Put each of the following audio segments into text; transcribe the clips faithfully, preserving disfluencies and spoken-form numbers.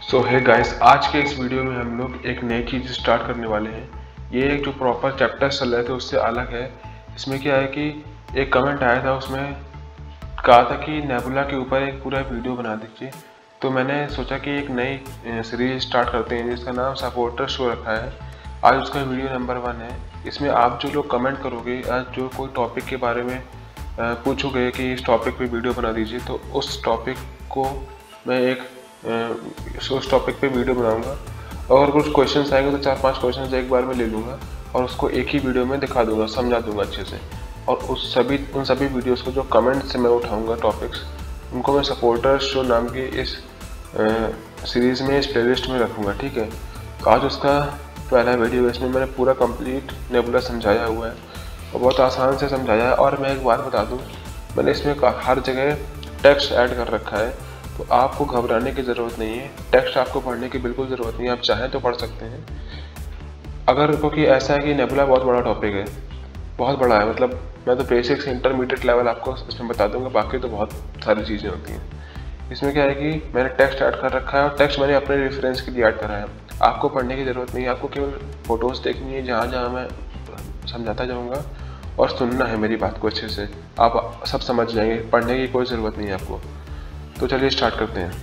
सो है गाइस, आज के इस वीडियो में हम लोग एक नई चीज़ स्टार्ट करने वाले हैं। ये एक जो प्रॉपर चैप्टर चल रहे थे उससे अलग है। इसमें क्या है कि एक कमेंट आया था, उसमें कहा था कि नेबुला के ऊपर एक पूरा वीडियो बना दीजिए। तो मैंने सोचा कि एक नई सीरीज स्टार्ट करते हैं जिसका नाम सपोर्टर शो रखा है। आज उसका वीडियो नंबर वन है। इसमें आप जो लोग कमेंट करोगे, आज जो कोई टॉपिक के बारे में पूछोगे कि इस टॉपिक पे वीडियो बना दीजिए, तो उस टॉपिक को मैं एक उस टॉपिक पे वीडियो बनाऊंगा। और कुछ क्वेश्चंस आएंगे तो चार पांच क्वेश्चंस एक बार में ले लूँगा और उसको एक ही वीडियो में दिखा दूंगा, समझा दूंगा अच्छे से। और उस सभी उन सभी वीडियोस को जो कमेंट से मैं उठाऊंगा टॉपिक्स, उनको मैं सपोर्टर शो नाम की इस सीरीज़ में, इस प्लेलिस्ट में रखूँगा। ठीक है, तो आज उसका पहला वीडियो है। इसमें मैंने पूरा कंप्लीट नेबुला समझाया हुआ है और बहुत आसान से समझाया है। और मैं एक बात बता दूँ, मैंने इसमें हर जगह टेक्स्ट ऐड कर रखा है, तो आपको घबराने की ज़रूरत नहीं है। टेक्स्ट आपको पढ़ने की बिल्कुल ज़रूरत नहीं है, आप चाहें तो पढ़ सकते हैं। अगर क्योंकि ऐसा है कि नेबुला बहुत बड़ा टॉपिक है, बहुत बड़ा है। मतलब मैं तो बेसिक से इंटरमीडिएट लेवल आपको इसमें बता दूंगा, बाकी तो बहुत सारी चीज़ें होती हैं। इसमें क्या है कि मैंने टेक्स्ट ऐड कर रखा है और टेक्स्ट मैंने अपने रेफरेंस के लिए ऐड करा है। आपको पढ़ने की ज़रूरत नहीं है, आपको केवल फ़ोटोज़ देखनी है जहाँ जहाँ मैं समझाता जाऊँगा, और सुनना है मेरी बात को अच्छे से। आप सब समझ जाएंगे, पढ़ने की कोई ज़रूरत नहीं है आपको। तो चलिए स्टार्ट करते हैं।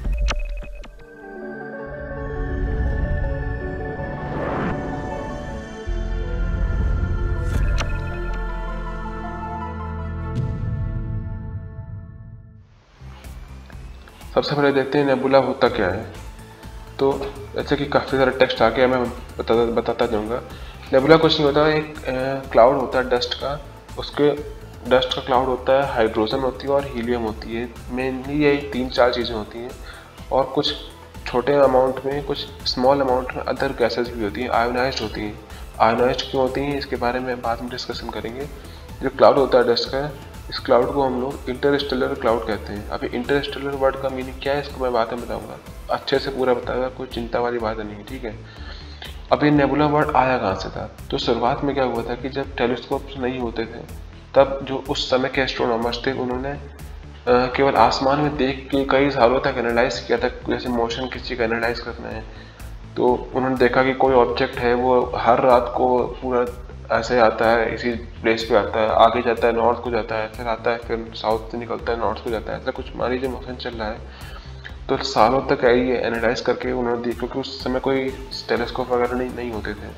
सबसे पहले देखते हैं नेबुला होता क्या है। तो जैसे कि काफ़ी सारा टेक्स्ट आ गया, मैं बताता बताता जाऊँगा। नेबुला कुछ नहीं होता, एक क्लाउड होता है डस्ट का। उसके डस्ट का क्लाउड होता है, हाइड्रोजन होती है और हीलियम होती है। मेनली यही तीन चार चीज़ें होती हैं, और कुछ छोटे अमाउंट में, कुछ स्मॉल अमाउंट में अदर गैसेस भी होती हैं, आयोनाइज्ड होती हैं। आयोनाइज्ड क्यों होती हैं इसके बारे में बाद में डिस्कशन करेंगे। जो क्लाउड होता है डस्ट का, इस क्लाउड को हम लोग इंटरस्टेलर क्लाउड कहते हैं। अभी इंटरस्टेलर वर्ड का मीनिंग क्या है इसको मैं बाद में बताऊंगा, अच्छे से पूरा बताऊंगा, कोई चिंता वाली बात नहीं है। ठीक है, अभी नेबुला वर्ड आया कहाँ से था? तो शुरुआत में क्या हुआ था कि जब टेलीस्कोप नहीं होते थे, तब जो उस समय के एस्ट्रोनॉमर्स थे, उन्होंने केवल आसमान में देख के कई सालों तक एनालाइज किया था। जैसे मोशन किसी का एनालाइज करना है, तो उन्होंने देखा कि कोई ऑब्जेक्ट है, वो हर रात को पूरा ऐसे आता है, इसी प्लेस पे आता है, आगे जाता है, नॉर्थ को जाता है, फिर आता है, फिर साउथ से निकलता है, नॉर्थ को जाता है। ऐसा कुछ मान लीजिए मोशन चल रहा है। तो सालों तक ये एनालाइज करके उन्होंने देखा, क्योंकि उस समय कोई टेलीस्कोप वगैरह नहीं नहीं होते थे।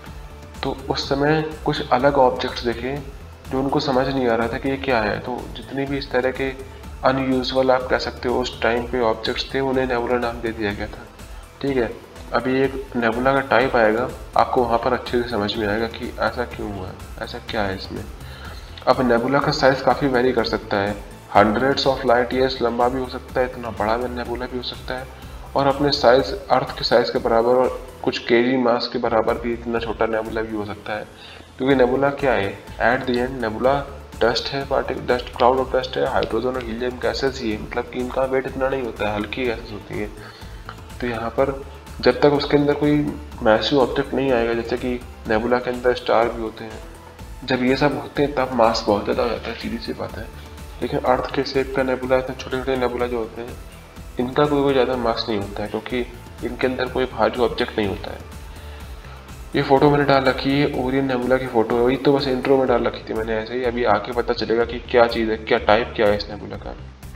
तो उस समय कुछ अलग ऑब्जेक्ट्स देखे जो उनको समझ नहीं आ रहा था कि ये क्या है। तो जितनी भी इस तरह के अनयूजुअल, आप कह सकते हो, उस टाइम पे ऑब्जेक्ट्स थे, उन्हें नेबुला नाम दे दिया गया था। ठीक है, अभी एक नेबुला का टाइप आएगा, आपको वहाँ पर अच्छे से समझ में आएगा कि ऐसा क्यों हुआ है, ऐसा क्या है इसमें। अब नेबुला का साइज़ काफ़ी वेरी कर सकता है, हंड्रेड्स ऑफ लाइट ईयर्स लंबा भी हो सकता है, इतना बड़ा नेबुला भी हो सकता है, और अपने साइज़, अर्थ के साइज़ के बराबर और कुछ केजी मास के बराबर भी इतना छोटा नेबुला भी हो सकता है। क्योंकि नेबुला क्या है, at the end nebula dust है, particle dust, cloud of dust है, हाइड्रोजन और हीलियम गैसेस ही है। मतलब कि इनका वेट इतना नहीं होता है, हल्की गैसेस होती है। तो यहाँ पर जब तक उसके अंदर कोई मैसिव ऑब्जेक्ट नहीं आएगा, जैसे कि नेबुला के अंदर स्टार भी होते हैं, जब ये सब होते हैं तब मास बहुत ज़्यादा हो जाता है, सीधी सी बात है। लेकिन अर्थ के शेप का नेबुला, इतने छोटे छोटे नेबुला जो होते हैं, इनका कोई कोई ज़्यादा मास नहीं होता है, क्योंकि इनके अंदर कोई भारी ऑब्जेक्ट नहीं होता है। ये फोटो मैंने डाल रखी है, ओरियन नेबुला की फोटो है, वही तो बस इंट्रो में डाल रखी थी मैंने ऐसे ही। अभी आके पता चलेगा कि क्या चीज़ है, क्या टाइप क्या है इस नेबुला का।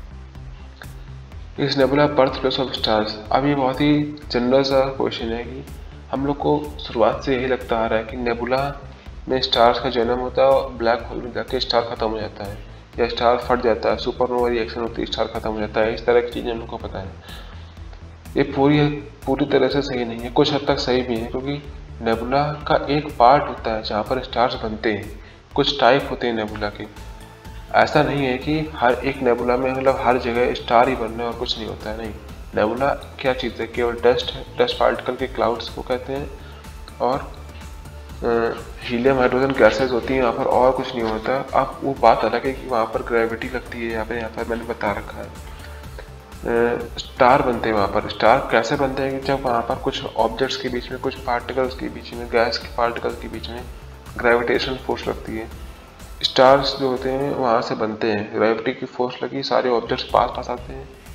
इस nebula birth place of stars. अब ये बहुत ही जनरल सा क्वेश्चन है कि हम लोग को शुरुआत से यही लगता आ रहा है कि नेबुला में स्टार्स का जन्म होता है और ब्लैक होल में जाके स्टार खत्म हो जाता है, या स्टार फट जाता है, सुपरनोवा रिएक्शन होती है, स्टार खत्म हो जाता है। इस तरह की चीज़ें हम लोग को पता है। ये पूरी पूरी तरह से सही नहीं है, कुछ हद तक सही भी है, क्योंकि नेबुला का एक पार्ट होता है जहाँ पर स्टार्स बनते हैं। कुछ टाइप होते हैं नेबुला के। ऐसा नहीं है कि हर एक नेबुला में, मतलब हर जगह स्टार ही बनना है और कुछ नहीं होता है, नहीं। नेबुला क्या चीज़ है, केवल डस्ट है, डस्ट पार्टिकल के क्लाउड्स को कहते हैं, और हीलियम हाइड्रोजन गैसेस होती हैं वहाँ पर, और कुछ नहीं होता। अब वो बात अलग है कि वहाँ पर ग्रेविटी लगती है, यहाँ पर यहाँ पर मैंने बता रखा है। स्टार बनते हैं वहाँ पर। स्टार कैसे बनते हैं कि जब वहाँ पर कुछ ऑब्जेक्ट्स के बीच में, कुछ पार्टिकल्स के बीच में, गैस के पार्टिकल्स के बीच में ग्रेविटेशन फोर्स लगती है। स्टार्स जो होते हैं वहाँ से बनते हैं, ग्रेविटी की फोर्स लगी, सारे ऑब्जेक्ट्स पास पास आते हैं,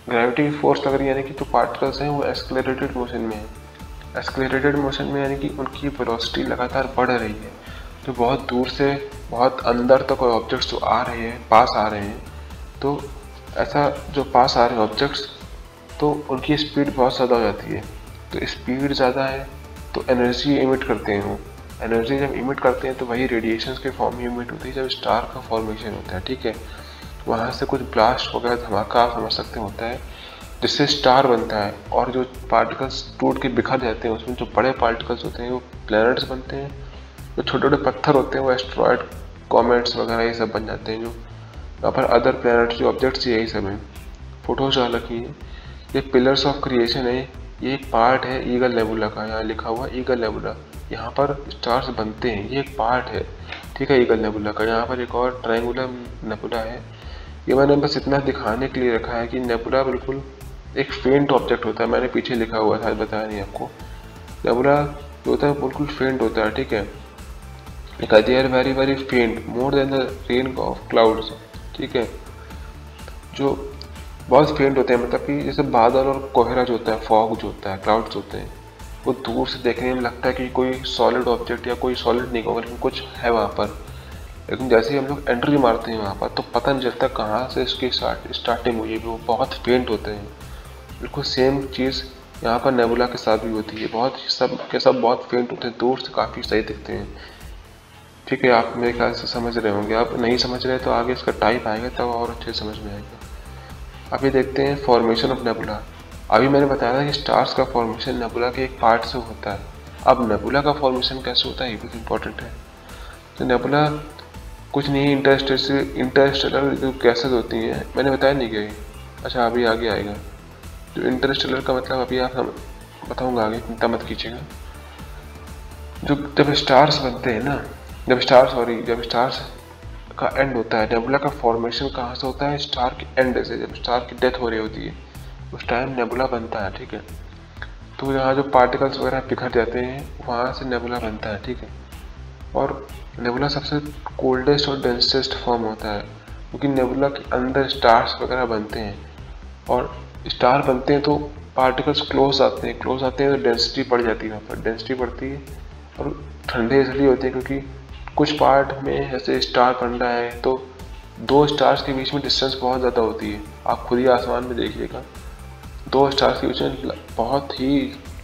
ग्रेविटी की फोर्स लग रही है यानी कि जो पार्टिकल्स हैं वो एस्केलेटेड मोशन में है। एस्केलेटेड मोशन में यानी कि उनकी वेलोसिटी लगातार बढ़ रही है, जो बहुत दूर से बहुत अंदर तक कोई ऑब्जेक्ट्स जो आ रहे हैं, पास आ रहे हैं, तो ऐसा जो पास आ रहे हैं ऑब्जेक्ट्स, तो उनकी स्पीड बहुत ज़्यादा हो जाती है। तो स्पीड ज़्यादा है तो एनर्जी इमिट करते हैं वो। एनर्जी जब इमिट करते हैं तो वही रेडिएशंस के फॉर्म में इमिट होती है जब स्टार का फॉर्मेशन होता है, ठीक है। वहाँ से कुछ ब्लास्ट वगैरह धमाका आप समझ सकते होता है, जिससे स्टार बनता है, और जो पार्टिकल्स टूट के बिखर जाते हैं उसमें जो बड़े पार्टिकल्स होते हैं वो प्लैनेट्स बनते हैं, जो छोटे छोटे पत्थर होते हैं वो एस्ट्रॉयड, कॉमेट्स वगैरह ये सब बन जाते हैं। जो यहाँ पर अदर प्लैनेट्स जो ऑब्जेक्ट्स यही सब हैं। फोटोज डाल रखी है, ये पिलर्स ऑफ क्रिएशन है, ये एक पार्ट है ईगल नेबुला का, यहाँ लिखा हुआ ईगल नेबुला, यहाँ पर स्टार्स बनते हैं, ये एक पार्ट है, ठीक है, ईगल नेबुला का। यहाँ पर एक और ट्रायंगुलर नेबुला है, ये मैंने बस इतना दिखाने के लिए रखा है कि नेबुला बिल्कुल एक फेंट ऑब्जेक्ट होता है, मैंने पीछे लिखा हुआ था, बताया नहीं आपको। नेबुला जो होता है बिल्कुल फेंट होता है, ठीक है, they are very very faint, more than the rain of clouds, ठीक है, जो बहुत फेंट होते हैं, मतलब कि जैसे बादल और कोहरा जो होता है, फॉग जो होता है, क्लाउड्स होते हैं, वो दूर से देखने में लगता है कि कोई सॉलिड ऑब्जेक्ट या कोई सॉलिड नहीं होगा, लेकिन कुछ है वहाँ पर। लेकिन जैसे ही हम लोग एंट्री मारते हैं वहाँ पर तो पता नहीं चलता कहाँ से इसकी स्टार्ट स्टार्टिंग हुई है, वो बहुत फेंट होते हैं। बिल्कुल सेम चीज़ यहाँ पर नेबुला के साथ भी होती है, बहुत सब के सब बहुत फेंट होते हैं, दूर से काफ़ी सही दिखते हैं, ठीक है। आप मेरे ख्याल से समझ रहे होंगे, आप नहीं समझ रहे तो आगे इसका टाइप आएगा तब और अच्छे समझ में आएगा। अभी देखते हैं फॉर्मेशन ऑफ नेबुला। अभी मैंने बताया था कि स्टार्स का फॉर्मेशन नेबुला के एक पार्ट से होता है। अब नेबुला का फॉर्मेशन कैसे होता है ये भी इम्पोर्टेंट है। तो नेबुला कुछ नहीं, इंटरस्टेलर इंटरस्टेलर जो गैसेस होती हैं, मैंने बताया नहीं क्या, अच्छा अभी आगे आएगा। जो इंटरस्टेलर का मतलब अभी आप बताऊंगा आगे, चिंता मत कीजिएगा। जो जब स्टार्स बनते हैं ना, जब स्टार सॉरी जब स्टार्स का एंड होता है, नेबुला का फॉर्मेशन कहाँ से होता है, स्टार के एंड से, जब स्टार की डेथ हो रही होती है उस टाइम नेबुला बनता है, ठीक है। तो यहाँ जो पार्टिकल्स वगैरह बिखर जाते हैं वहाँ से नेबुला बनता है, ठीक है। और नेबुला सबसे कोल्डेस्ट और डेंसेस्ट फॉर्म होता है, क्योंकि नेबुला के अंदर स्टार्स वगैरह बनते हैं, और स्टार बनते हैं तो पार्टिकल्स क्लोज आते हैं, क्लोज आते हैं तो डेंसिटी बढ़ जाती है, वहाँ पर डेंसिटी बढ़ती है। और ठंडे इसलिए होते हैं क्योंकि कुछ पार्ट में ऐसे स्टार बन रहा है तो दो स्टार्स के बीच में डिस्टेंस बहुत ज़्यादा होती है, आप खुद ही आसमान में देखिएगा, दो स्टार्स के बीच में बहुत ही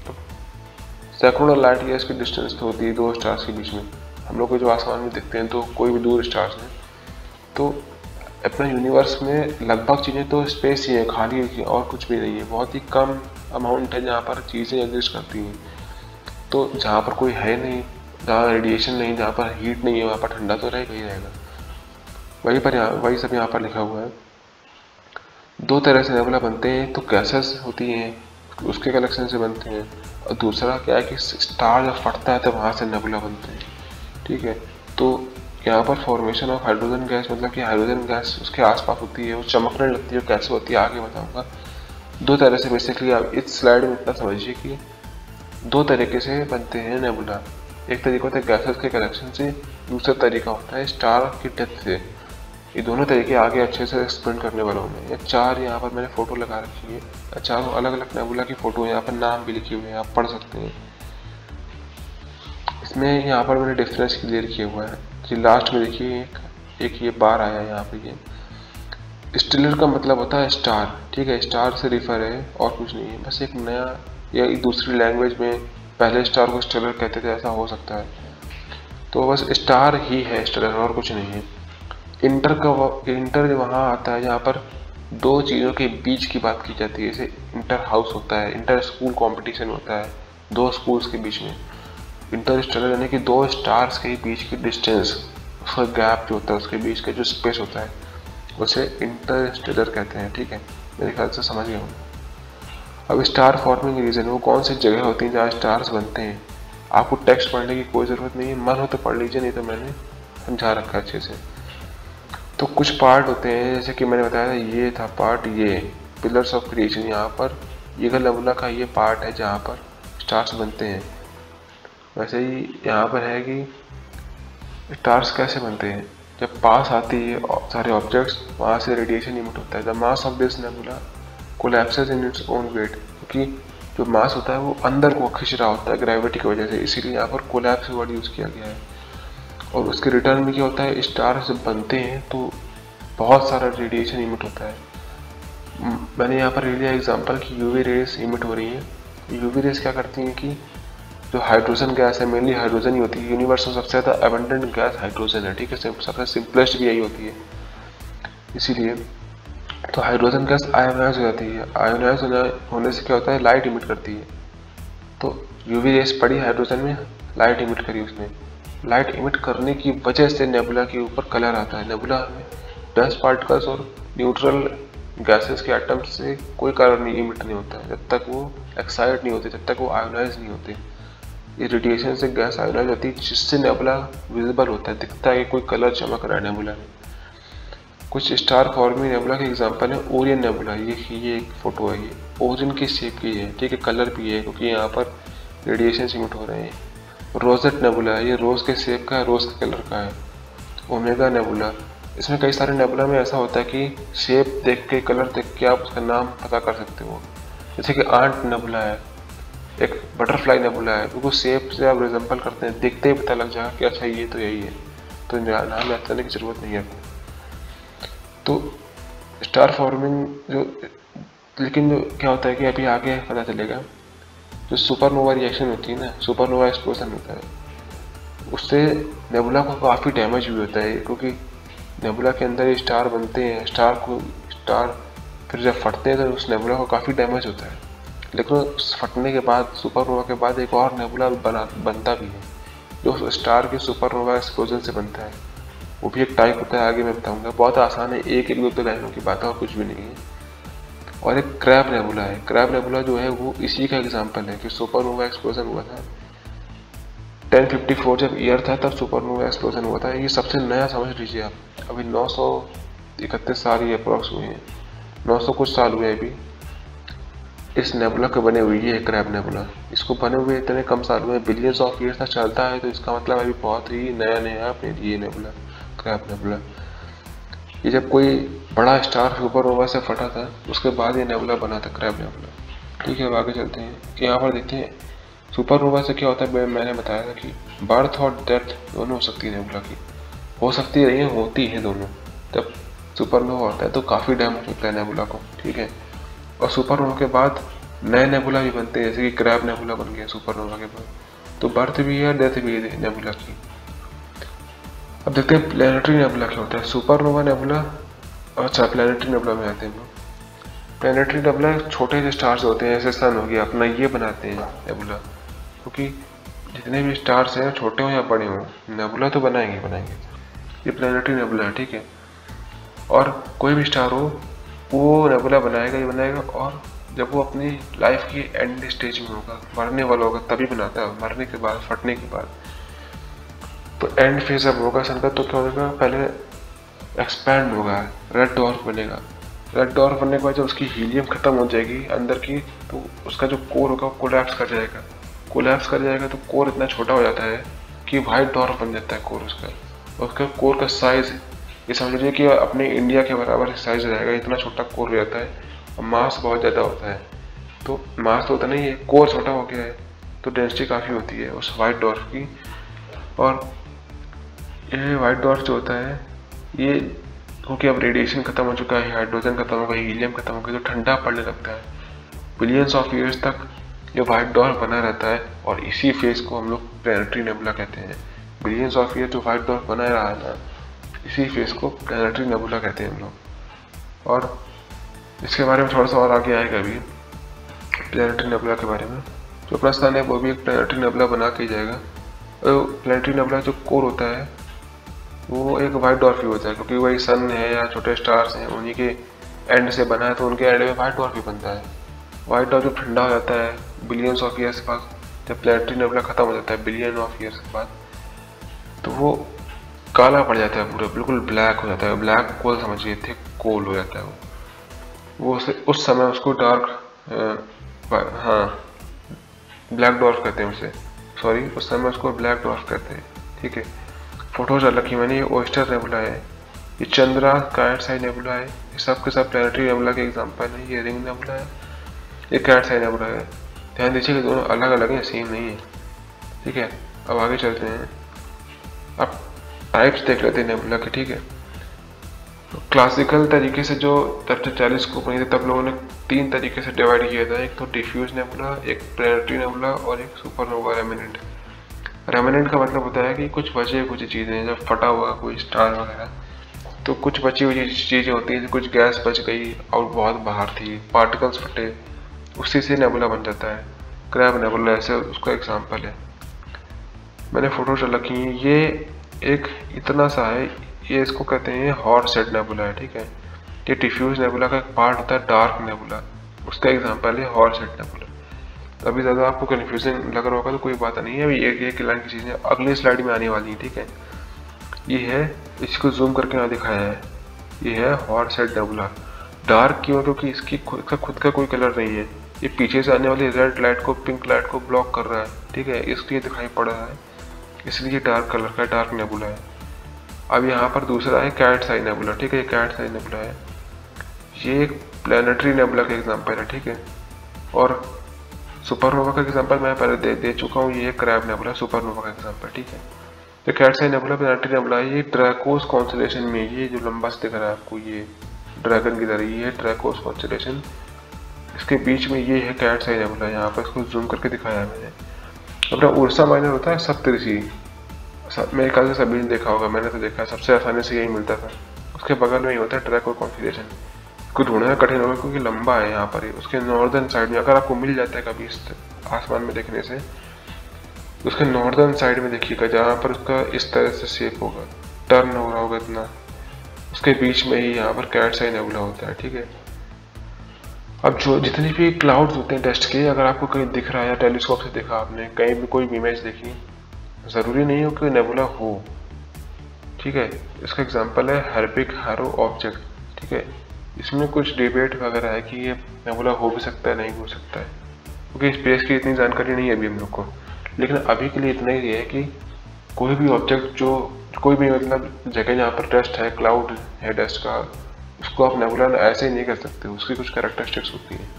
सैकड़ों लाइट ईयर्स की डिस्टेंस तो होती है दो स्टार्स के बीच में। हम लोग को जो आसमान में दिखते हैं तो कोई भी दूर स्टार्स हैं, तो अपना यूनिवर्स में लगभग चीज़ें तो स्पेस ही है, खाली है, और कुछ भी नहीं है, बहुत ही कम अमाउंट है जहाँ पर चीज़ें एग्जिस्ट करती हैं। तो जहाँ पर कोई है नहीं, जहाँ रेडिएशन नहीं, जहाँ पर हीट नहीं है, वहाँ पर ठंडा तो रहेगा ही रहेगा। वही पर यहाँ वही सब यहाँ पर लिखा हुआ है। दो तरह से नेबुला बनते हैं, तो गैसेस होती हैं उसके कलेक्शन से बनते हैं, और दूसरा क्या है कि स्टार जब फटता है तो वहाँ से नेबुला बनते हैं, ठीक है। तो यहाँ पर फॉर्मेशन ऑफ हाइड्रोजन गैस, मतलब कि हाइड्रोजन गैस उसके आसपास होती है, वो चमकने लगती है, कैसे होती है आगे बताऊँगा। दो तरह से बेसिकली आप इस स्लाइड में इतना समझिए कि दो तरीके से बनते हैं नेबुला। एक तरीका होता है गैसेस के कलेक्शन से, दूसरा तरीका होता है स्टार की डेथ से। ये दोनों तरीके आगे अच्छे से एक्सप्लेन करने वाला हूँ मैं। ये चार यहाँ पर मैंने फ़ोटो लगा रखी है, चारों अलग अलग नेबुला की फ़ोटो है, यहाँ पर नाम भी लिखे हुए हैं, आप पढ़ सकते हैं। इसमें यहाँ पर मैंने डिफरेंस क्लियर किया हुआ है कि लास्ट में देखिए एक एक ये बार आया है यहाँ पे, ये स्टेलर का मतलब होता है स्टार, ठीक है, स्टार से रिफर है और कुछ नहीं है, बस एक नया या एक दूसरी लैंग्वेज में पहले स्टार को स्टेलर कहते थे, ऐसा हो सकता है। तो बस स्टार ही है स्टेलर, और कुछ नहीं है। इंटर का इंटर वहाँ आता है जहाँ पर दो चीज़ों के बीच की बात की जाती है, जैसे इंटर हाउस होता है, इंटर स्कूल कंपटीशन होता है दो स्कूल्स के बीच में। इंटर स्टेलर यानी कि दो स्टार्स के बीच की डिस्टेंस, उसका गैप जो होता है, उसके बीच का जो स्पेस होता है, उसे इंटर स्टेलर कहते हैं, ठीक है। मेरे ख्याल से समझ गए हम। अब स्टार फॉर्मिंग रीजन, वो कौन सी जगह होती है जहाँ स्टार्स बनते हैं। आपको टेक्स्ट पढ़ने की कोई ज़रूरत नहीं है, मन हो तो पढ़ लीजिए, नहीं तो मैंने समझा रखा है अच्छे से। तो कुछ पार्ट होते हैं, जैसे कि मैंने बताया था ये था पार्ट, ये पिलर्स ऑफ क्रिएशन, यहाँ पर ईगल नेबुला का ये पार्ट है जहाँ पर स्टार्स बनते हैं। वैसे ही यहाँ पर है कि स्टार्स कैसे बनते हैं, जब पास आती है सारे ऑब्जेक्ट्स, वहाँ से रेडिएशन इमिट होता है। The mass of this nebula collapses in its own weight, क्योंकि जो मास होता है वो अंदर को खींच रहा होता है ग्रेविटी की वजह से, इसीलिए यहाँ पर कोलैप्स वर्ड यूज़ किया गया है। और उसके रिटर्न में क्या होता है, स्टार जब बनते हैं तो बहुत सारा रेडिएशन इमिट होता है। मैंने यहाँ पर ले लिया एग्जाम्पल कि यूवी रेस इमिट हो रही हैं। यूवी रेस क्या करती हैं कि जो हाइड्रोजन गैस है, मेनली हाइड्रोजन ही होती है, यूनिवर्स में सबसे ज़्यादा अबंडेंट गैस हाइड्रोजन है, ठीक है, सबसे सिंपलेस्ट भी यही होती है। इसीलिए तो हाइड्रोजन गैस आयोनाइज हो जाती है, आयोनाइज होने से क्या होता है, लाइट इमिट करती है। तो यूवी रेस पड़ी हाइड्रोजन में, लाइट इमिट करी उसने, लाइट इमिट करने की वजह से नेबुला के ऊपर कलर आता है। नेबुला में डस्ट पार्टिकल्स और न्यूट्रल गैसेस के एटम से कोई कलर नहीं इमिट नहीं होता है जब तक वो एक्साइट नहीं होते, जब तक वो आयोनाइज नहीं होते। ये रेडिएशन से गैस आयोनाइज होती है जिससे नेबुला विजिबल होता है, दिखता है कि कोई कलर चमक रहा है नेबुला में। कुछ स्टार फॉर्मिंग नेबुला के एग्जांपल है ओरियन नेबुला, ये ये एक फोटो है, ये ओरियन की शेप की है, ठीक है, कलर भी है क्योंकि यहाँ पर रेडिएशन इमिट हो रहे हैं। रोजेट नेबुला है, ये रोज के शेप का है, रोज के कलर का है। ओमेगा नेबुला, इसमें कई सारे नेबुला में ऐसा होता है कि शेप देख के, कलर देख के आप उसका नाम पता कर सकते हो। जैसे कि आंट नेबुला है, एक बटरफ्लाई नेबुला है, क्योंकि शेप से आप रिजेंबल करते हैं, देखते ही पता लग जाएगा कि अच्छा ये तो यही है, तो नाम याद करने की जरूरत नहीं है आपको। तो स्टार फॉर्मिंग जो, लेकिन जो क्या होता है कि अभी आगे पता चलेगा, जो सुपरनोवा रिएक्शन होती है ना, सुपरनोवा एक्सप्लोजन होता है, उससे नेबुला को काफ़ी डैमेज भी होता है, क्योंकि नेबुला के अंदर ये स्टार बनते हैं, स्टार को स्टार फिर जब फटते हैं तो उस नेबुला को काफ़ी डैमेज होता है। लेकिन उस फटने के बाद, सुपरनोवा के बाद एक और नेबुला बना बनता भी है जो स्टार के सुपरनोवा एक्सप्लोजन से बनता है। वो भी एक टाइप होता है, आगे मैं बताऊंगा, बहुत आसान है, एक एक दो लाइनों की बात है और कुछ भी नहीं है। और एक क्रैब नेबुला है, क्रैब नेबुला जो है वो इसी का एग्जांपल है कि सुपरनोवा एक्सप्लोजन हुआ था टेन फिफ्टी फोर, जब ईयर था तब सुपरनोवा एक्सप्लोजन हुआ था। ये सबसे नया समझ लीजिए आप, अभी नौ सौ इकतीस साल ये अप्रॉक्स हुए हैं, नौ सौ कुछ साल हुए अभी इस नेबुला के बने हुए, ये क्रैब नेबुला, इसको बने हुए इतने कम साल हुए, बिलियंस ऑफ ईयर्स तक चलता है, तो इसका मतलब अभी बहुत ही नया नया अपने लिए नेबुला, क्रैब नेबुला। ये जब कोई बड़ा स्टार सुपरनोवा से फटा था उसके बाद ये नेबुला बना था, क्रैब नेबुला। ठीक है, अब आगे चलते हैं कि यहाँ पर देखते हैं सुपरनोवा से क्या होता है। मैंने बताया था कि बर्थ और डेथ दोनों हो सकती है नेबुला की, हो सकती रही है, होती है दोनों। जब सुपरनोवा होता है तो काफ़ी डैमेज होता है नेबुला को, ठीक है, और सुपरनोवा के बाद नए नेबुला भी बनते हैं, जैसे कि क्रैब नेबुला बन गया सुपरनोवा के बाद। तो बर्थ भी है, डेथ भी है नेबुला की। अब देखते हैं प्लैनेटरी नेबुला क्या होता है। सुपरनोवा नेबुला, अच्छा प्लैनेटरी नेबुला में आते हैं हम। प्लैनेटरी नेबुला छोटे से स्टार्स होते हैं, जैसे सन हो गया अपना, ये बनाते हैं नेबुला, क्योंकि जितने भी स्टार्स हैं छोटे हो या बड़े हों, नेबुला तो बनाएंगे बनाएंगे ये प्लैनेटरी नेबुला है, ठीक है। और कोई भी स्टार हो वो नेबुला बनाएगा ही बनाएगा, और जब वो अपनी लाइफ की एंड स्टेज में होगा, मरने वाला होगा, तभी बनाता है, मरने के बाद, फटने के बाद। तो एंड फेज जब होगा सन का, तो क्या होगा, पहले एक्सपैंड होगा, रेड डॉर्फ बनेगा। रेड डॉर्फ बनने के बाद जब उसकी हीलियम खत्म हो जाएगी अंदर की, तो उसका जो कोर होगा वो कोलैप्स कर जाएगा। कोलैप्स कर जाएगा तो कोर इतना छोटा हो जाता है कि वाइट डॉर्फ बन जाता है कोर उसका। और उसका कोर का साइज ये समझ लीजिए कि अपने इंडिया के बराबर साइज रहेगा, इतना छोटा कोर हो जाता है, और मास बहुत ज़्यादा होता है। तो मास तो होता नहीं है, कोर छोटा हो गया है, तो डेंसिटी काफ़ी होती है उस वाइट डॉर्फ की। और ये वाइट डॉर्फ जो होता है, ये क्योंकि अब रेडिएशन खत्म हो चुका है, हाइड्रोजन खत्म हो गई, हीलियम खत्म हो गई, तो ठंडा पड़ने लगता है। बिलियंस ऑफ ईयर्स तक ये वाइट डॉर्फ बना रहता है, और इसी फेज को हम लोग प्लैनेटरी नेबुला कहते हैं। बिलियंस ऑफ ईयर जो वाइट डॉर्फ बना रहा है ना, इसी फेज को प्लैनेटरी नेबुला कहते हैं हम लोग। और इसके बारे में थोड़ा सा और आगे आएगा अभी प्लैनेटरी नेबुला के बारे में। जो अपना सन है वो भी एक प्लैनेटरी नेबुला बना के जाएगा। और प्लैनेटरी नेबुला जो कोर होता है वो एक वाइट डॉर्फ ही होता है, क्योंकि वही सन है या छोटे स्टार्स हैं उन्हीं के एंड से बना है, तो उनके एंड में वाइट डॉर्फ ही बनता है। वाइट डॉर्फ जब ठंडा हो जाता है बिलियंस ऑफ ईयर्स के बाद, जब प्लैनेटरी नेबुला खत्म हो जाता है बिलियन ऑफ ईयर्स के बाद, तो वो काला पड़ जाता है, पूरा बिल्कुल ब्लैक हो जाता है, ब्लैक कोल समझिए, थिक कोल हो जाता है वो वो उस, उस समय उसको डार्क, हाँ ब्लैक डॉर्फ कहते हैं उसे, सॉरी उस समय उसको ब्लैक डॉर्फ कहते हैं, ठीक है। फोटोज रखी मैंने, ये ओस्टर नेबुला है, ये चंद्रा कैट्स आई नेबुला है, ये सब के सब प्लैनेटरी नेबुला के एग्जांपल है। ये रिंग नेबुला है, ये कैट्स आई नेबुला है। ध्यान दीजिए कि दोनों अलग अलग हैं, सेम नहीं है, ठीक है। अब आगे चलते हैं, अब टाइप्स देख लेते हैं नेबुला के, ठीक है। तो क्लासिकल तरीके से जो तब से टेलीस्कोप नहीं थे तब लोगों ने तीन तरीके से डिवाइड किया था, एक तो डिफ्यूज नेबुला, एक प्लैनेटरी नेबुला और एक सुपरनोवा रेमिनेंट। रेमिनेंट का मतलब होता है कि कुछ बचे कुछ चीज़ें, जब फटा हुआ कोई स्टार वगैरह, तो कुछ बची हुई चीज़ें होती हैं, कुछ गैस बच गई और बहुत बाहर थी, पार्टिकल्स फटे, उसी से नेबुला बन जाता है। क्रैब नेबुला ऐसे उसका एग्जाम्पल है, मैंने फोटो चल रखी है। ये एक इतना सा है, ये इसको कहते हैं हॉट सेट नेबुला है, ठीक है। ये डिफ्यूज नेबुला का एक पार्ट होता है डार्क नेबुला, उसका एग्जांपल है हॉट सेट नेबुला। अभी ज़्यादा आपको कन्फ्यूजन लग रहा होगा तो कोई बात नहीं है, अभी एक एक लाइन की चीज़ें अगली स्लाइड में आने वाली है, ठीक है। ये है, इसको जूम करके यहाँ दिखाया है, ये है हॉट सेट नेबुला। डार्क क्यों? क्योंकि इसकी खुद का खुद का कोई कलर नहीं है, ये पीछे से आने वाली रेड लाइट को, पिंक लाइट को ब्लॉक कर रहा है, ठीक है, इसलिए दिखाई पड़ रहा है, इसलिए डार्क कलर का डार्क नेबुला है। अब यहाँ पर दूसरा है कैट्स आई नेबुला, ठीक है, ये कैट्स आई नेबुला है, ये एक प्लैनेटरी नेबुला का एग्जांपल है, ठीक है। और सुपरनोवा का एग्जांपल मैं पहले दे, दे चुका हूँ, ये क्रैब नेबुला सुपरनोवा का एग्जांपल, ठीक है। तो cat's eye nebula planetary nebula है, ये ड्रैकोस कॉन्स्टेलेशन में, ये जो लंबा सा दिख रहा है आपको, ये ड्रैगन की तरह, ये है ड्रैकोस कॉन्स्टेलेशन, इसके बीच में ये है कैट्स आई नेबुला। यहाँ पर इसको जूम करके दिखाया है मैंने। अपना उर्सा माइनर होता है सप्तऋषि, मेरे ख्याल से सभी ने देखा होगा, मैंने तो देखा, सबसे आसानी से यही मिलता था। उसके बगल में ही होता है ड्रैको कॉन्स्टेलेशन, इसको ढूंढना कठिन होगा क्योंकि लंबा है। यहाँ पर उसके नॉर्दर्न साइड में, अगर आपको मिल जाता है कभी इस आसमान में देखने से, उसके नॉर्दर्न साइड में देखिएगा, जहाँ पर उसका इस तरह से शेप होगा, टर्न हो रहा होगा इतना, उसके बीच में ही यहाँ पर कैट्स आई नेबुला होता है, ठीक है। अब जो जितने भी क्लाउड्स होते हैं डस्ट के, अगर आपको कहीं दिख रहा है या टेलीस्कोप से देखा आपने, कहीं भी कोई भी इमेज देखी, ज़रूरी नहीं हो कि नेबुला हो, ठीक है। इसका एग्जांपल है हर्पिक हैरो ऑब्जेक्ट, ठीक है। इसमें कुछ डिबेट वगैरह है कि ये नेबुला हो भी सकता है, नहीं हो सकता है, क्योंकि स्पेस की इतनी जानकारी नहीं है अभी हम लोग को। लेकिन अभी के लिए इतना ही है कि कोई भी ऑब्जेक्ट, जो कोई भी मतलब जगह जहाँ पर डस्ट है, क्लाउड है डस्ट का, उसको आप नेबुला ऐसे ही नहीं कर सकते, उसकी कुछ कैरेक्टरिस्टिक्स होती है।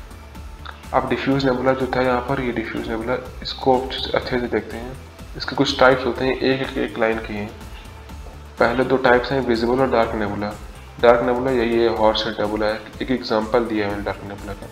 अब डिफ्यूज नेबुला जो था यहाँ पर, ये डिफ्यूज नेबुला, इसको अच्छे से देखते हैं। इसके कुछ टाइप्स होते हैं, एक एक, एक लाइन के हैं। पहले दो टाइप्स हैं, विजिबल और डार्क नेबुला। डार्क नेबुला यही है, हॉट सेट नेबुला है, एक एग्जांपल दिया है मैंने डार्क नेबुला का,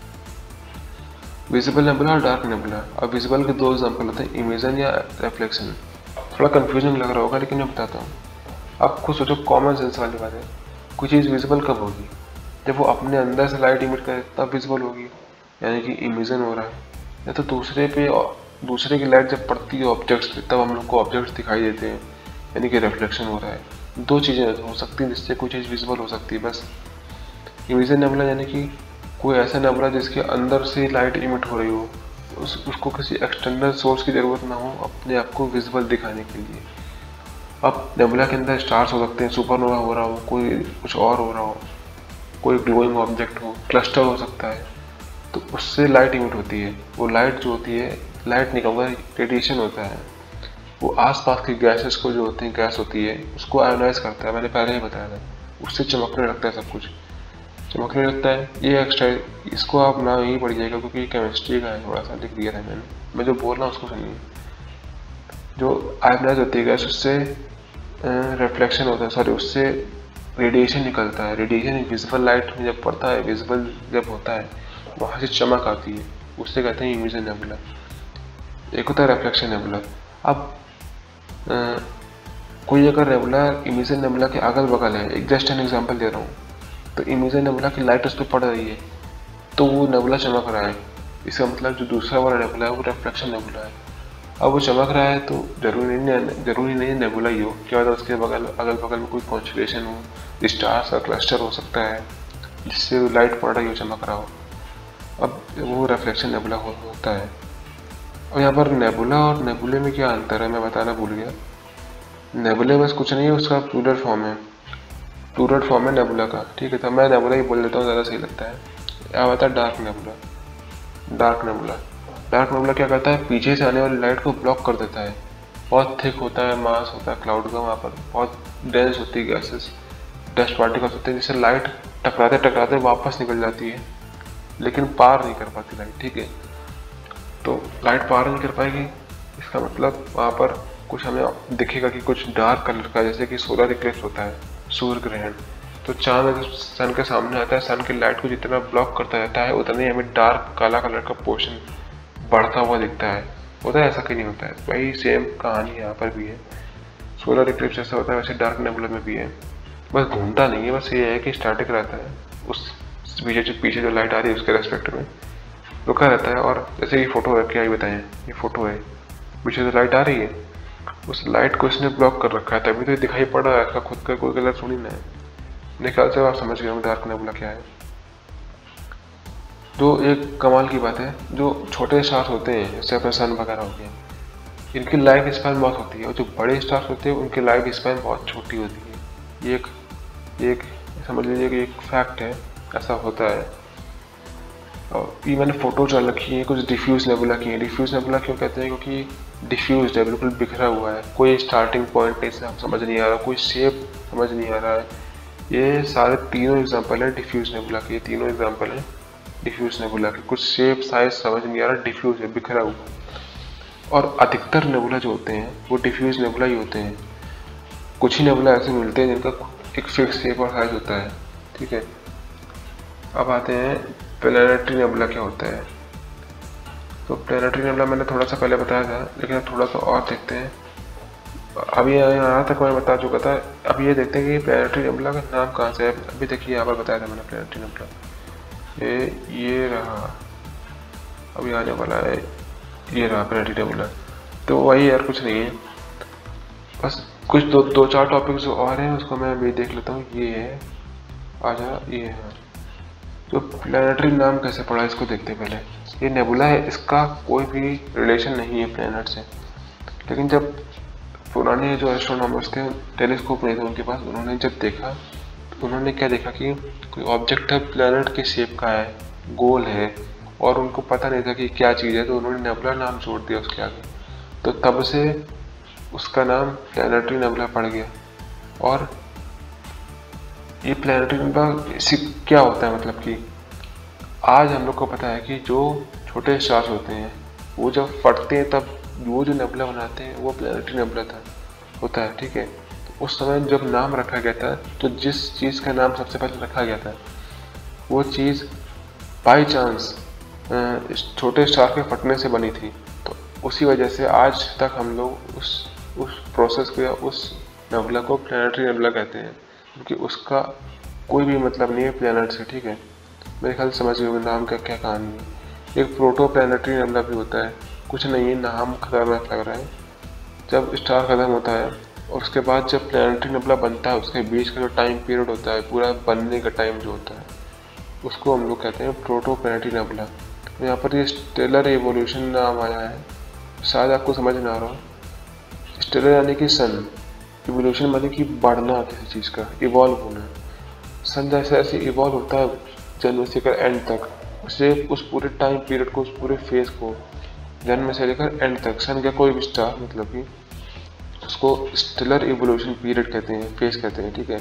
विजिबल नेबुला और डार्क नेबुला। अब विजिबल के दो एग्जांपल होते हैं, इमेजन या रिफ्लेक्शन। थोड़ा कंफ्यूजन लग रहा होगा लेकिन मैं बताता हूँ। आप खुद सोचो, कॉमन सेंस वाली बात है, कोई चीज़ विजिबल कब होगी? जब वो अपने अंदर से लाइट इमिट करे तब विजिबल होगी, यानी कि इमेजन हो रहा है। या तो दूसरे पे, दूसरे की लाइट जब पड़ती है ऑब्जेक्ट्स पे, तब हम लोग को ऑब्जेक्ट्स दिखाई देते हैं, यानी कि रिफ्लेक्शन हो रहा है। दो चीज़ें हो सकती हैं जिससे कोई चीज़ विजिबल हो सकती है बस। इमेजन नेबुला यानी कि कोई ऐसा नेबुला जिसके अंदर से लाइट इमिट हो रही हो, उस उसको किसी एक्सटर्नल सोर्स की ज़रूरत ना हो अपने आप को विजिबल दिखाने के लिए। अब नेबुला के अंदर स्टार्स हो सकते हैं, सुपरनोवा हो रहा हो, कोई कुछ और हो रहा हो, कोई ग्लोइंग ऑब्जेक्ट हो, क्लस्टर हो सकता है, तो उससे लाइट इमिट होती है। वो लाइट जो होती है, लाइट नहीं कहूँगा, रेडिएशन होता है, वो आसपास की गैसेस को, जो होती हैं गैस होती है, उसको आयोनाइज करता है। मैंने पहले ही बताया था, उससे चमकने लगता है, सब कुछ चमकने लगता है। ये एक्स्ट्रा, इसको आप ना ही पढ़ जाएगा क्योंकि केमिस्ट्री का है, थोड़ा सा लिख दिया था मैंने, मैं जो बोल रहा हूँ उसको सुनिए। जो आयोनाइज होती है गैस, उससे रिफ्लेक्शन होता है, सॉरी उससे रेडिएशन निकलता है। रेडिएशन विजिबल लाइट में जब पड़ता है, विजिबल जब होता है, वहाँ से चमक आती है, उससे कहते हैं इमेजन नेबुला। एक होता है रिफ्लेक्शन नेबुला। अब आ, कोई अगर नेबुला इमेजन नेबुला के अगल बगल है, एक जस्ट एन एग्जांपल दे रहा हूँ, तो इमेजन नेबुला की लाइट उस पर पड़ रही है तो वो नेबुला चमक रहा है, इसका मतलब जो दूसरा वाला नेबुला है वो रिफ्लेक्शन नेबुला है। अब वो चमक रहा है तो जरूरी नहीं जरूरी नहीं है नेबुला ही हो, क्या होता है उसके बगल अगल बगल में कोई कॉन्स्टेलेशन हो, स्टार्स का क्लस्टर हो सकता है जिससे लाइट पड़ रही हो, चमक रहा हो, अब वो रिफ्लेक्शन नेबुला हो, होता है। और यहाँ पर नेबुला और नेबुले में क्या अंतर है मैं बताना भूल गया। नेबुले बस कुछ नहीं है, उसका प्लूरल फॉर्म है, प्लूरल फॉर्म है नेबुला का, ठीक है। तो मैं नेबुला ही बोल देता हूँ, ज़्यादा सही लगता है। यहाँ आता है dark nebula. Dark nebula dark nebula क्या करता है, पीछे से आने वाली लाइट को ब्लॉक कर देता है। बहुत थिक होता है, मास होता है क्लाउड का, वहाँ पर बहुत डेंस होती है गैसेस, डस्ट पार्टिकल्स होते हैं जिससे लाइट टकराते टकराते वापस निकल जाती है, लेकिन पार नहीं कर पाती लाइट, ठीक है। तो लाइट पार नहीं कर पाएगी, इसका मतलब वहाँ पर कुछ हमें दिखेगा कि कुछ डार्क कलर का, जैसे कि सोलर इक्लिप्स होता है, सूर्य ग्रहण। तो चांद जब सन के सामने आता है, सन की लाइट को जितना ब्लॉक करता रहता है उतना ही हमें डार्क काला कलर का पोर्शन बढ़ता हुआ दिखता है। होता है ऐसा कि नहीं होता है? वही सेम कहानी यहाँ पर भी है। सोलर इक्लिप्स जैसा होता है वैसे डार्क नेबुला में भी है, बस घूमता नहीं है, बस ये है कि स्टैटिक रहता है, उस पीछे जो पीछे जो लाइट आ रही है उसके रेस्पेक्ट में रुका रहता है। और जैसे ये फोटो है, क्या ही बताएं, ये फोटो है, पीछे जो लाइट आ रही है उस लाइट को इसने ब्लॉक कर रखा है, तभी तो ये दिखाई पड़ रहा है, इसका खुद का कोई कलर थोड़ी ना है। मेरे ख्याल से आप समझ गए डार्क नेबुला क्या है। जो एक कमाल की बात है, जो छोटे स्टार्स होते हैं जैसे अपने सन वगैरह हो गया, इनकी लाइफ स्पैन बहुत होती है, और जो बड़े स्टार्स होते हैं उनकी लाइफ स्पैन बहुत छोटी होती है। ये एक एक समझ लीजिए कि एक फैक्ट है, ऐसा होता है। और ये मैंने फोटो डाल रखी है कुछ डिफ्यूज नेबुला की है। डिफ्यूज नेबुला क्यों कहते हैं? क्योंकि डिफ्यूज है, बिल्कुल बिखरा हुआ है, कोई स्टार्टिंग पॉइंट नहीं से समझ नहीं आ रहा, कोई शेप समझ नहीं आ रहा है। ये सारे तीनों एग्जांपल है डिफ्यूज नेबुला के, तीनों एग्जांपल है डिफ्यूज नेबुला के। कुछ शेप साइज समझ नहीं आ रहा, डिफ्यूज है, बिखरा हुआ। और अधिकतर नेबुला जो होते हैं वो डिफ्यूज नेबुला ही होते हैं। कुछ ही नेबुला ऐसे मिलते हैं जिनका एक फिक्स शेप और साइज होता है, ठीक है। अब आते हैं प्लैनेटरी नेबुला क्या होता है। तो प्लैनेटरी नेबुला मैंने थोड़ा सा पहले बताया था, लेकिन अब थोड़ा सा और देखते हैं। अभी यहाँ तक मैं बता चुका था, अब ये देखते हैं कि प्लैनेटरी नेबुला का नाम कहाँ से है। अभी देखिए यहाँ पर बताया था मैंने प्लैनेटरी नेबुला, ये ये रहा, अभी आने वाला है, ये रहा प्लैनेटरी नेबुला। तो वही यार, कुछ नहीं है, बस कुछ दो दो चार टॉपिक जो और हैं उसको मैं अभी देख लेता हूँ। ये है, आजा, ये है। तो प्लैनेटरी नाम कैसे पड़ा इसको देखते हैं पहले। ये नेबुला है, इसका कोई भी रिलेशन नहीं है प्लैनेट से, लेकिन जब पुराने जो एस्ट्रोनॉमर्स थे, टेलीस्कोप नहीं थे उनके पास, उन्होंने जब देखा तो उन्होंने क्या देखा कि कोई ऑब्जेक्ट है, प्लैनेट के शेप का है, गोल है, और उनको पता नहीं था कि क्या चीज़ है, तो उन्होंने नेबुला नाम जोड़ दिया उसके आगे। तो तब से उसका नाम प्लैनेटरी नेबुला पड़ गया। और ये प्लैनेटरी नेबुला इसी क्या होता है, मतलब कि आज हम लोग को पता है कि जो छोटे स्टार्स होते हैं वो जब फटते हैं तब वो जो नेबुला बनाते हैं वो प्लैनेटरी नेबुला था होता है, ठीक है। तो उस समय जब नाम रखा गया था, तो जिस चीज़ का नाम सबसे पहले रखा गया था वो चीज़ बाई चांस छोटे स्टार के फटने से बनी थी। तो उसी वजह से आज तक हम लोग उस उस प्रोसेस को या उस नेबुला को प्लैनेटरी नेबुला कहते हैं, क्योंकि उसका कोई भी मतलब नहीं है प्लैनेट से, ठीक है। मेरे ख्याल से समझ गए नाम का क्या कहानी है। एक प्रोटो प्लैनेटरी नेबुला भी होता है, कुछ नहीं है, नाम खतरनाक लग रहा है। जब स्टार खत्म होता है और उसके बाद जब प्लैनेटरी नेबुला बनता है, उसके बीच का जो टाइम पीरियड होता है, पूरा बनने का टाइम जो होता है, उसको हम लोग कहते हैं प्रोटो प्लैनेटरी नेबुला। तो यहाँ पर ये स्टेलर एवोल्यूशन नाम आया है, शायद आपको समझ में आ रहा हो। स्टेलर यानी कि सन, इवोल्यूशन यानी कि बढ़ना किसी चीज़ का, इवॉल्व होना। सन जैसे ऐसे इवॉल्व होता है जन्म से लेकर एंड तक, उसे उस पूरे टाइम पीरियड को, उस पूरे फेज को, जन्म से लेकर एंड तक, सन का कोई भी स्टार, मतलब कि उसको स्टेलर इवोल्यूशन पीरियड कहते हैं, फेज कहते हैं, ठीक है।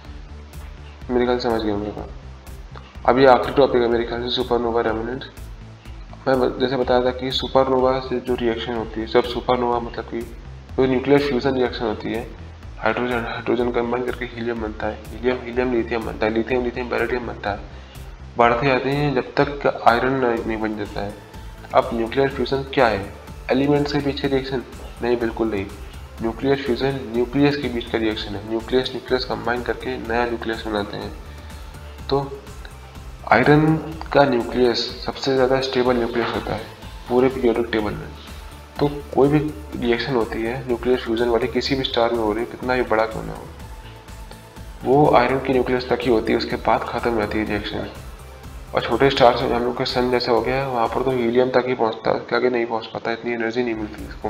मेरे ख्याल समझ गए होंगे आप। अब ये आखिरी टॉपिक है मेरे ख्याल से, सुपरनोवा रेमिनेंट। मैं जैसे बताया था कि सुपरनोवा से जो रिएक्शन होती है, जब सुपरनोवा मतलब कि जो न्यूक्लियर फ्यूजन रिएक्शन होती है, हाइड्रोजन हाइड्रोजन कंबाइन करके हीलियम बनता है, हीलियम हीलियम लिथियम बनता है, लिथियम लिथियम बेरिलियम बनता है, बढ़ते जाते हैं जब तक आयरन नहीं बन जाता है। अब न्यूक्लियर फ्यूजन क्या है? एलिमेंट्स के बीच का रिएक्शन? नहीं, बिल्कुल नहीं। न्यूक्लियर फ्यूजन न्यूक्लियस के बीच का रिएक्शन है। न्यूक्लियस न्यूक्लियस कंबाइन करके नया न्यूक्लियस बनाते हैं। तो आयरन का न्यूक्लियस सबसे ज़्यादा स्टेबल न्यूक्लियस होता है पूरे पीरियोडिक टेबल में। तो कोई भी रिएक्शन होती है न्यूक्लियर फ्यूजन वाली, किसी भी स्टार में हो रही है, कितना भी बड़ा क्यों ना हो, वो आयरन की न्यूक्लियस तक ही होती है, उसके बाद खत्म हो जाती है रिएक्शन। और छोटे स्टार से हम लोग का सन जैसा हो गया है, वहाँ पर तो हीलियम तक ही पहुँचता है, उसके आगे नहीं पहुँच पाता, इतनी एनर्जी नहीं मिलती इसको।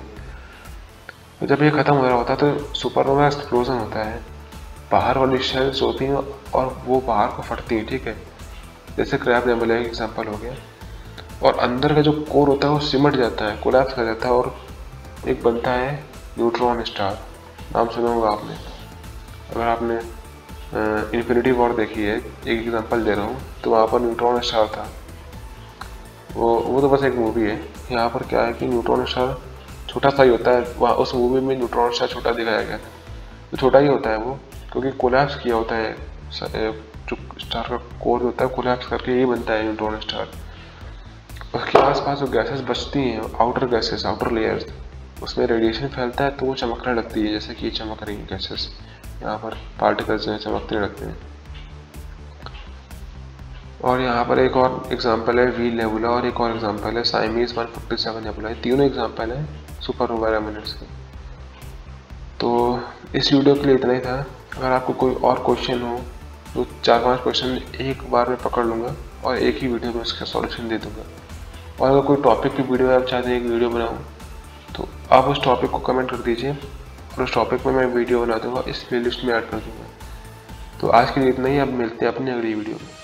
तो जब ये खत्म हो रहा होता है तो सुपरनोवा एक्सप्लोजन होता है, बाहर वाली शेल्स होती हैं और वो बाहर को फटती हैं, ठीक है। जैसे क्रैब नेबुला एक एग्जाम्पल हो गया। और अंदर का जो कोर होता है वो सिमट जाता है, कोलैप्स कर जाता है, और एक बनता है न्यूट्रॉन स्टार। नाम सुना होगा आपने, अगर आपने इन्फिनिटी वॉर देखी है, एक एग्जांपल दे रहा हूँ, तो वहाँ पर न्यूट्रॉन स्टार था, वो वो तो बस एक मूवी है। यहाँ पर क्या है कि न्यूट्रॉन स्टार छोटा सा ही होता है, वहाँ उस मूवी में न्यूट्रॉन स्टार छोटा दिखाया गया था, तो छोटा ही होता है वो, क्योंकि कोलैप्स किया होता है, जो स्टार का कोर होता है कोलैप्स करके ये बनता है न्यूट्रॉन स्टार। उसके आसपास जो गैसेस बचती हैं, आउटर गैसेस, आउटर लेयर्स, उसमें रेडिएशन फैलता है तो वो चमकने लगती है, जैसे कि चमक रही है गैसेस, यहाँ पर पार्टिकल्स जो हैं चमकने लगते हैं। और यहाँ पर एक और एग्जांपल है वी नेबुला, और एक और एग्जांपल है Simeis one forty seven nebula. तीनों एग्जांपल है सुपर नोवा मिनट्स के। तो इस वीडियो के लिए इतना ही था। अगर आपको कोई और क्वेश्चन हो तो चार पांच क्वेश्चन एक बार में पकड़ लूँगा और एक ही वीडियो में उसका सॉल्यूशन दे दूँगा। और अगर कोई टॉपिक की वीडियो आप चाहते हैं एक वीडियो बनाऊँ तो आप उस टॉपिक को कमेंट कर दीजिए और उस टॉपिक में मैं वीडियो बना दूँगा, इस प्लेलिस्ट में ऐड कर दूँगा। तो आज के लिए इतना ही, अब मिलते हैं अपनी अगली वीडियो में।